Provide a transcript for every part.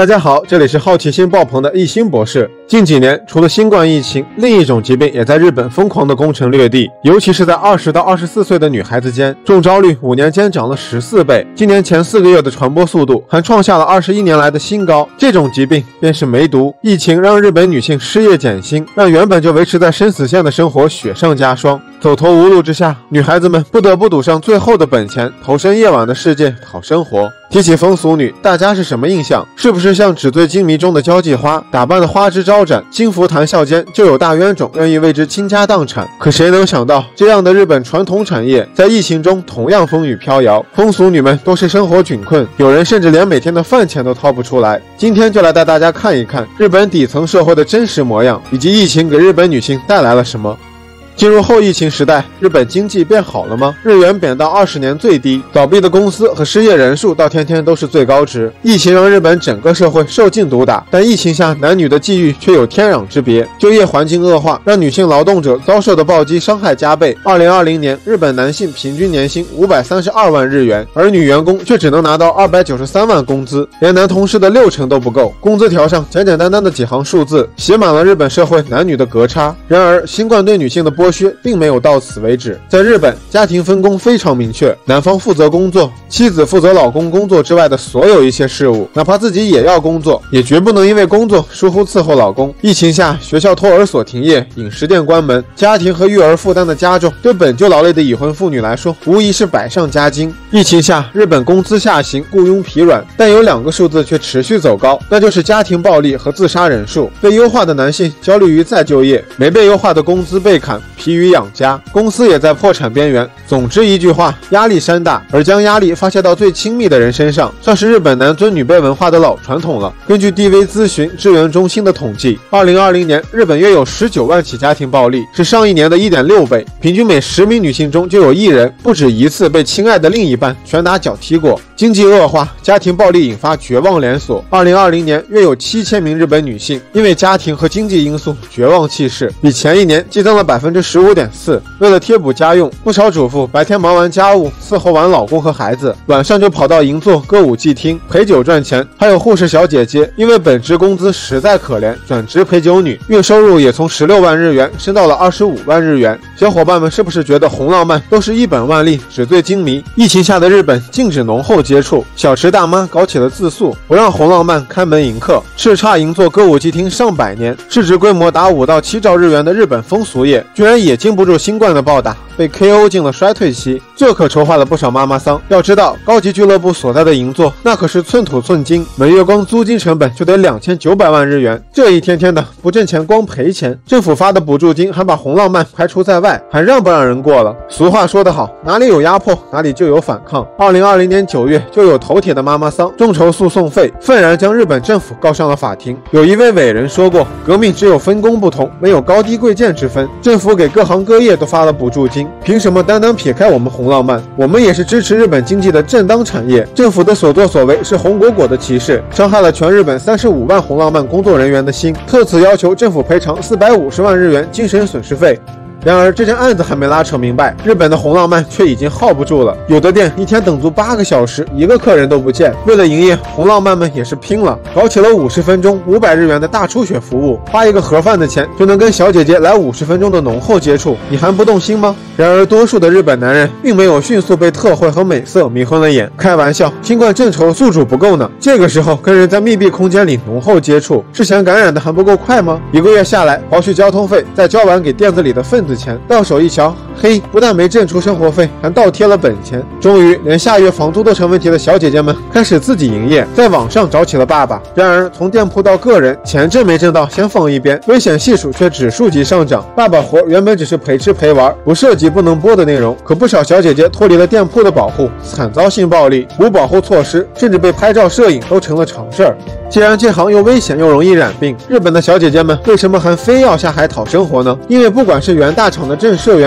大家好，这里是好奇心爆棚的一心博士。近几年，除了新冠疫情，另一种疾病也在日本疯狂的攻城略地，尤其是在20到24岁的女孩子间，中招率5年间涨了14倍。今年前4个月的传播速度还创下了21年来的新高。这种疾病便是梅毒。疫情让日本女性失业减薪，让原本就维持在生死线的生活雪上加霜。走投无路之下，女孩子们不得不赌上最后的本钱，投身夜晚的世界讨生活。提起风俗女，大家是什么印象？是不是像纸醉金迷中的交际花，打扮的花枝招展，轻浮谈笑间就有大冤种愿意为之倾家荡产？可谁能想到，这样的日本传统产业在疫情中同样风雨飘摇，风俗女们都是生活窘困，有人甚至连每天的饭钱都掏不出来。今天就来带大家看一看日本底层社会的真实模样，以及疫情给日本女性带来了什么。进入后疫情时代，日本经济变好了吗？日元贬到20年最低，倒闭的公司和失业人数到天天都是最高值。疫情让日本整个社会受尽毒打，但疫情下男女的际遇却有天壤之别。就业环境恶化，让女性劳动者遭受的暴击伤害加倍。2020年，日本男性平均年薪532万日元，而女员工却只能拿到293万工资，连男同事的60%都不够。工资条上简简单单的几行数字，写满了日本社会男女的隔差。然而，新冠对女性的剥削并没有到此为止。在日本，家庭分工非常明确，男方负责工作，妻子负责老公工作之外的所有一切事务，哪怕自己也要工作，也绝不能因为工作疏忽伺候老公。疫情下，学校托儿所停业，饮食店关门，家庭和育儿负担的加重，对本就劳累的已婚妇女来说，无疑是百上加斤。疫情下，日本工资下行，雇佣疲软，但有2个数字却持续走高，那就是家庭暴力和自杀人数。被优化的男性焦虑于再就业，没被优化的工资被砍，疲于养家，公司也在破产边缘。总之一句话，压力山大，而将压力发泄到最亲密的人身上，算是日本男尊女卑文化的老传统了。根据 DV 咨询支援中心的统计，2020年日本约有19万起家庭暴力，是上一年的 1.6 倍，平均每10名女性中就有1人不止一次被亲爱的另一半拳打脚踢过。经济恶化，家庭暴力引发绝望连锁。2020年约有7000名日本女性因为家庭和经济因素绝望弃市，比前一年激增了15.4%。为了贴补家用，不少主妇白天忙完家务，伺候完老公和孩子，晚上就跑到银座、歌舞伎厅陪酒赚钱。还有护士小姐姐，因为本职工资实在可怜，转职陪酒女，月收入也从16万日元升到了25万日元。小伙伴们是不是觉得红浪漫都是一本万利，纸醉金迷？疫情下的日本禁止浓厚接触，小池大妈搞起了自诉，不让红浪漫开门迎客。叱咤银座歌舞伎厅上百年，市值规模达5到7兆日元的日本风俗业，居然也经不住新冠的暴打，被 KO 进了衰退期，这可愁坏了不少妈妈桑。要知道，高级俱乐部所在的银座那可是寸土寸金，每月光租金成本就得2900万日元，这一天天的不挣钱光赔钱。政府发的补助金还把红浪漫排除在外，还让不让人过了？俗话说得好，哪里有压迫哪里就有反抗。2020年9月，就有头铁的妈妈桑众筹诉讼费，愤然将日本政府告上了法庭。有一位伟人说过，革命只有分工不同，没有高低贵贱之分。政府给各行各业都发了补助金，凭什么单单撇开我们红浪漫？我们也是支持日本经济的正当产业。政府的所作所为是红果果的歧视，伤害了全日本35万红浪漫工作人员的心，特此要求政府赔偿450万日元精神损失费。然而这件案子还没拉扯明白，日本的红浪漫却已经耗不住了。有的店一天等足8个小时，一个客人都不见。为了营业，红浪漫们也是拼了，搞起了50分钟500日元的大出血服务，花一个盒饭的钱就能跟小姐姐来50分钟的浓厚接触，你还不动心吗？然而多数的日本男人并没有迅速被特惠和美色迷昏了眼。开玩笑，新冠正愁宿主不够呢，这个时候跟人在密闭空间里浓厚接触，是想感染的还不够快吗？1个月下来，刨去交通费，再交完给店子里的份子钱，到手一瞧，嘿，不但没挣出生活费，还倒贴了本钱。终于连下月房租都成问题的小姐姐们开始自己营业，在网上找起了爸爸。然而从店铺到个人，钱挣没挣到先放一边，危险系数却指数级上涨。爸爸活原本只是陪吃陪玩，不涉及不能播的内容，可不少小姐姐脱离了店铺的保护，惨遭性暴力，无保护措施，甚至被拍照摄影都成了常事儿。既然这行又危险又容易染病，日本的小姐姐们为什么还非要下海讨生活呢？因为不管是原大厂的正社员白领，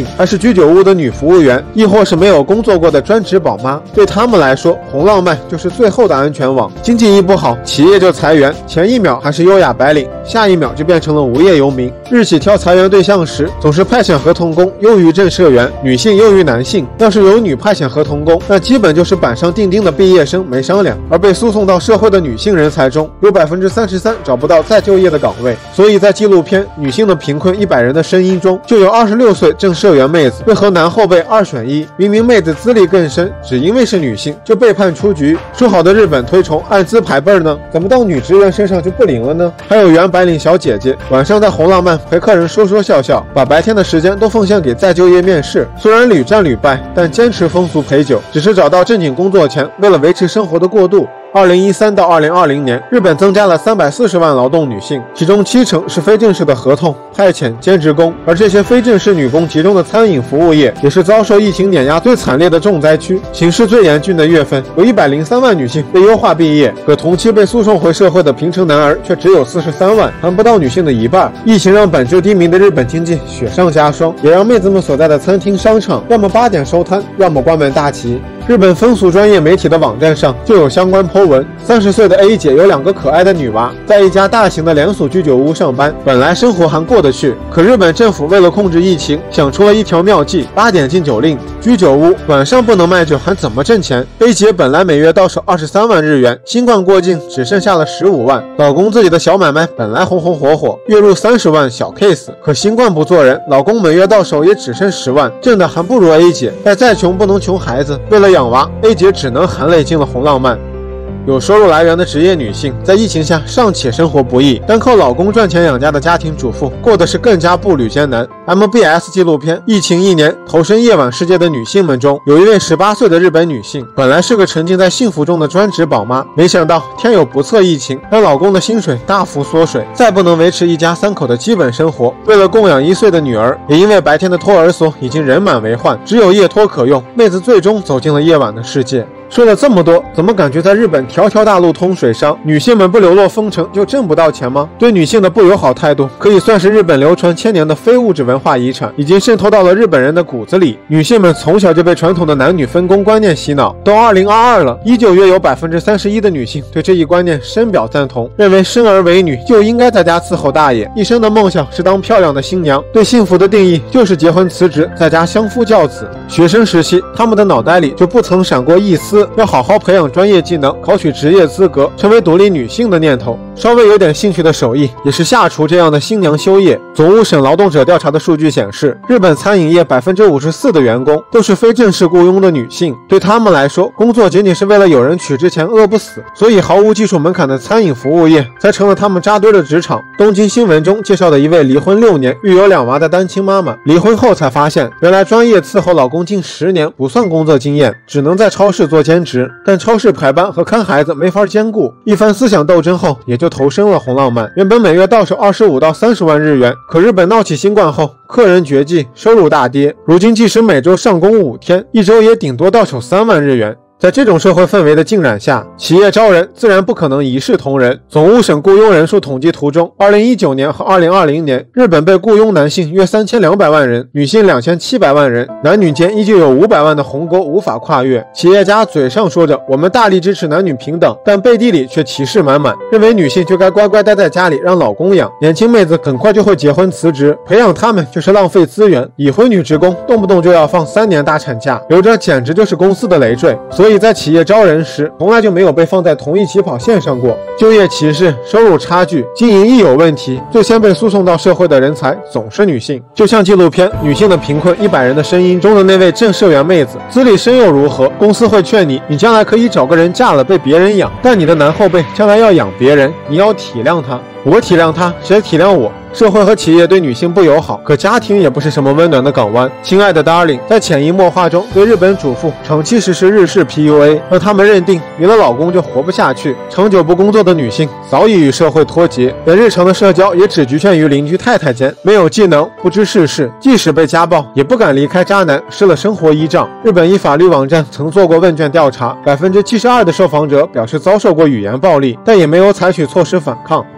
还是居酒屋的女服务员，亦或是没有工作过的专职宝妈，对他们来说，红浪漫就是最后的安全网。经济一不好，企业就裁员，前一秒还是优雅白领，下一秒就变成了无业游民。日企挑裁员对象时，总是派遣合同工优于正社员，女性优于男性。要是有女派遣合同工，那基本就是板上钉钉的毕业生没商量。而被输送到社会的女性人才中，有33%找不到再就业的岗位。所以在纪录片《女性的贫困100人的声音》中，就有26岁正社员妹子为何男后辈2选1，明明妹子资历更深，只因为是女性就被判出局。说好的日本推崇按资排辈呢？怎么到女职员身上就不灵了呢？还有原白领小姐姐，晚上在红浪漫陪客人说说笑笑，把白天的时间都奉献给再就业面试。虽然屡战屡败，但坚持风俗陪酒，只是找到正经工作前为了维持生活的过渡。2013到2020年，日本增加了340万劳动女性，其中70%是非正式的合同、派遣、兼职工，而这些非正式女工集中的餐饮服务业，也是遭受疫情碾压最惨烈的重灾区。形势最严峻的月份，有103万女性被优化毕业，可同期被诉讼回社会的平成男儿却只有43万，还不到女性的一半。疫情让本就低迷的日本经济雪上加霜，也让妹子们所在的餐厅、商场要么8点收摊，要么关门大吉。日本风俗专业媒体的网站上就有相关po文，30岁的 A 姐有2个可爱的女娃，在一家大型的连锁居酒屋上班，本来生活还过得去，可日本政府为了控制疫情，想出了一条妙计，8点禁酒令，居酒屋晚上不能卖酒，还怎么挣钱？ A 姐本来每月到手23万日元，新冠过境只剩下了15万，老公自己的小买卖本来红红火火，月入30万小 case， 可新冠不做人，老公每月到手也只剩10万，挣的还不如 A 姐，但再穷不能穷孩子，为了养娃 A 姐只能含泪进了红浪漫。有收入来源的职业女性，在疫情下尚且生活不易，单靠老公赚钱养家的家庭主妇，过的是更加步履艰难。MBS 纪录片《疫情1年，投身夜晚世界的女性们》中，有一位18岁的日本女性，本来是个沉浸在幸福中的专职宝妈，没想到天有不测疫情，让老公的薪水大幅缩水，再不能维持一家3口的基本生活。为了供养1岁的女儿，也因为白天的托儿所已经人满为患，只有夜托可用，妹子最终走进了夜晚的世界。说了这么多，怎么感觉在日本条条大路通水上，女性们不流落风尘就挣不到钱吗？对女性的不友好态度，可以算是日本流传千年的非物质文化遗产，已经渗透到了日本人的骨子里。女性们从小就被传统的男女分工观念洗脑，都2022了，依旧约有31%的女性对这一观念深表赞同，认为生而为女就应该在家伺候大爷，一生的梦想是当漂亮的新娘，对幸福的定义就是结婚辞职，在家相夫教子。学生时期，他们的脑袋里就不曾闪过一丝要好好培养专业技能，考取职业资格，成为独立女性的念头。稍微有点兴趣的手艺也是下厨这样的新娘修业。总务省劳动者调查的数据显示，日本餐饮业54%的员工都是非正式雇佣的女性，对他们来说，工作仅仅是为了有人娶之前饿不死，所以毫无技术门槛的餐饮服务业才成了他们扎堆的职场。东京新闻中介绍的一位离婚6年、育有2娃的单亲妈妈，离婚后才发现，原来专业伺候老公近10年不算工作经验，只能在超市做兼职，但超市排班和看孩子没法兼顾。一番思想斗争后，也就投身了红浪漫。原本每月到手25到30万日元，可日本闹起新冠后，客人绝迹，收入大跌。如今即使每周上工5天，一周也顶多到手3万日元。在这种社会氛围的浸染下，企业招人自然不可能一视同仁。总务省雇佣人数统计图中，2019年和2020年，日本被雇佣男性约3200万人，女性2700万人，男女间依旧有500万的鸿沟无法跨越。企业家嘴上说着我们大力支持男女平等，但背地里却歧视满满，认为女性就该乖乖待在家里让老公养，年轻妹子很快就会结婚辞职，培养她们就是浪费资源。已婚女职工动不动就要放3年大产假，留着简直就是公司的累赘。所以在企业招人时，从来就没有被放在同一起跑线上过。就业歧视、收入差距、经营一有问题，最先被输送到社会的人才总是女性。就像纪录片《女性的贫困100人的声音》中的那位正社员妹子，资历深又如何？公司会劝你，你将来可以找个人嫁了被别人养，但你的男后辈将来要养别人，你要体谅他。我体谅他，谁体谅我？社会和企业对女性不友好，可家庭也不是什么温暖的港湾。亲爱的 Darling 在潜移默化中对日本主妇长期实施日式 PUA， 让他们认定离了老公就活不下去。长久不工作的女性早已与社会脱节，连日常的社交也只局限于邻居太太间，没有技能，不知世事，即使被家暴也不敢离开渣男，失了生活依仗。日本一法律网站曾做过问卷调查，72%的受访者表示遭受过语言暴力，但也没有采取措施反抗。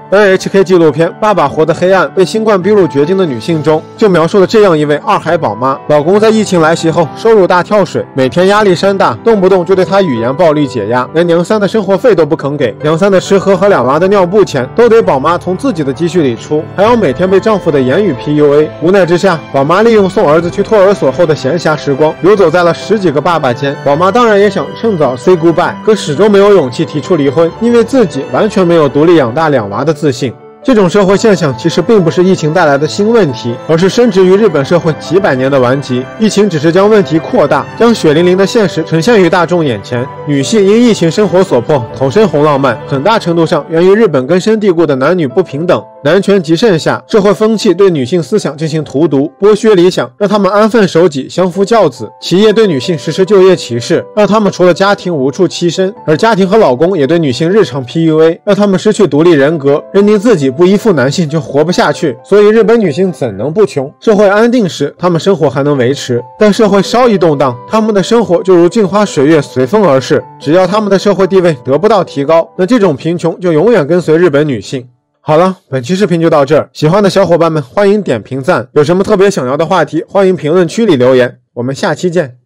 NHK 纪录片《爸爸活得黑暗》被新冠逼入绝境的女性中，就描述了这样一位二孩宝妈，老公在疫情来袭后收入大跳水，每天压力山大，动不动就对她语言暴力解压，连娘三的生活费都不肯给，娘三的吃喝和2娃的尿布钱都得宝妈从自己的积蓄里出，还要每天被丈夫的言语 PUA。无奈之下，宝妈利用送儿子去托儿所后的闲暇时光，游走在了10几个爸爸间。宝妈当然也想趁早 say goodbye， 可始终没有勇气提出离婚，因为自己完全没有独立养大2娃的自信。这种社会现象其实并不是疫情带来的新问题，而是深植于日本社会几百年的顽疾。疫情只是将问题扩大，将血淋淋的现实呈现于大众眼前。女性因疫情生活所迫投身红浪漫，很大程度上源于日本根深蒂固的男女不平等。男权极盛下，社会风气对女性思想进行荼毒，剥削理想，让她们安分守己，相夫教子。企业对女性实施就业歧视，让她们除了家庭无处栖身，而家庭和老公也对女性日常 PUA， 让她们失去独立人格，认定自己不依附男性就活不下去。所以日本女性怎能不穷？社会安定时，她们生活还能维持，但社会稍一动荡，她们的生活就如镜花水月，随风而逝。只要她们的社会地位得不到提高，那这种贫穷就永远跟随日本女性。好了，本期视频就到这儿，喜欢的小伙伴们欢迎点评赞，有什么特别想要的话题，欢迎评论区里留言，我们下期见。